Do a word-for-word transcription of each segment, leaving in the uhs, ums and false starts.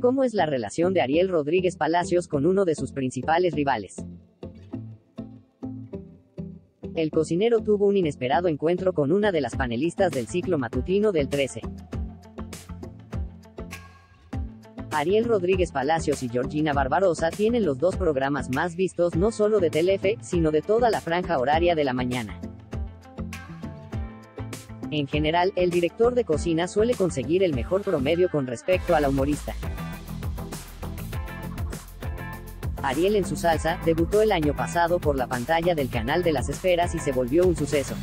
¿Cómo es la relación de Ariel Rodríguez Palacios con uno de sus principales rivales? El cocinero tuvo un inesperado encuentro con una de las panelistas del ciclo matutino del trece. Ariel Rodríguez Palacios y Georgina Barbarosa tienen los dos programas más vistos no solo de Telefe, sino de toda la franja horaria de la mañana. En general, el director de cocina suele conseguir el mejor promedio con respecto a la humorista. Ariel en su salsa, debutó el año pasado por la pantalla del Canal de las Esferas y se volvió un suceso.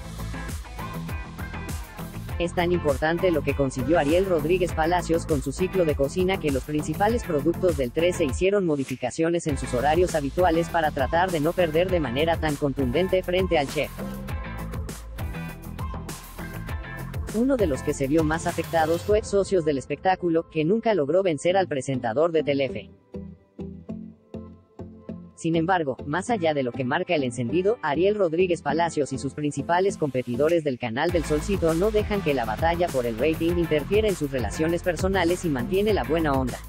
Es tan importante lo que consiguió Ariel Rodríguez Palacios con su ciclo de cocina que los principales productos del trece hicieron modificaciones en sus horarios habituales para tratar de no perder de manera tan contundente frente al chef. Uno de los que se vio más afectados fue Socios del Espectáculo, que nunca logró vencer al presentador de Telefe. Sin embargo, más allá de lo que marca el encendido, Ariel Rodríguez Palacios y sus principales competidores del Canal del Solcito no dejan que la batalla por el rating interfiera en sus relaciones personales y mantiene la buena onda.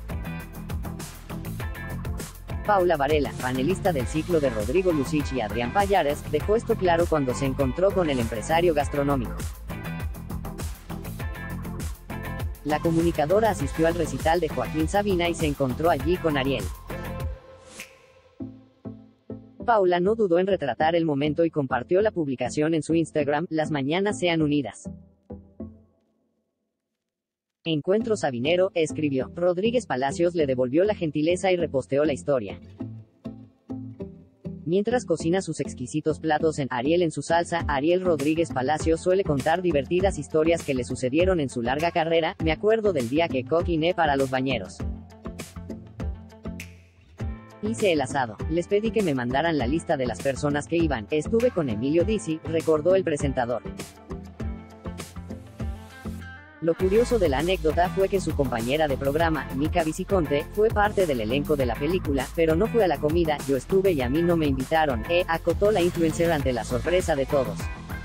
Paula Varela, panelista del ciclo de Rodrigo Lucich y Adrián Pallares, dejó esto claro cuando se encontró con el empresario gastronómico. La comunicadora asistió al recital de Joaquín Sabina y se encontró allí con Ariel. Paula no dudó en retratar el momento y compartió la publicación en su Instagram, Las mañanas sean unidas. Encuentro sabinero, escribió. Rodríguez Palacios le devolvió la gentileza y reposteó la historia. Mientras cocina sus exquisitos platos en Ariel en su salsa, Ariel Rodríguez Palacios suele contar divertidas historias que le sucedieron en su larga carrera. Me acuerdo del día que cociné para los bañeros. Hice el asado. Les pedí que me mandaran la lista de las personas que iban. Estuve con Emilio Dizzi, recordó el presentador. Lo curioso de la anécdota fue que su compañera de programa, Mica Viciconte, fue parte del elenco de la película, pero no fue a la comida. Yo estuve y a mí no me invitaron, eh, acotó la influencer ante la sorpresa de todos.